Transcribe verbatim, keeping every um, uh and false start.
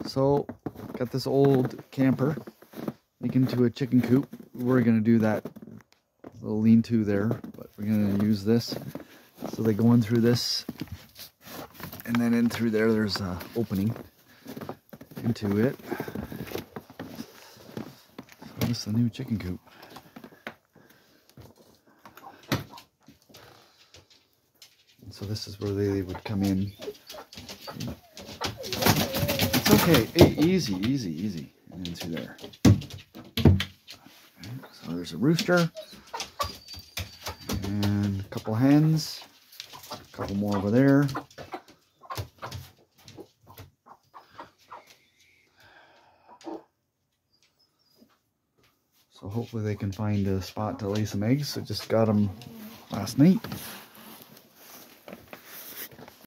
So, got this old camper, make into a chicken coop. We're gonna do that little lean-to there, but we're gonna use this. So they go in through this, and then in through there, there's an opening into it. So this is the new chicken coop. And so this is where they would come in. It's okay, e easy, easy, easy, and in through there. Okay, so there's a rooster, and a couple hens, a couple more over there. So hopefully they can find a spot to lay some eggs. I just got them last night.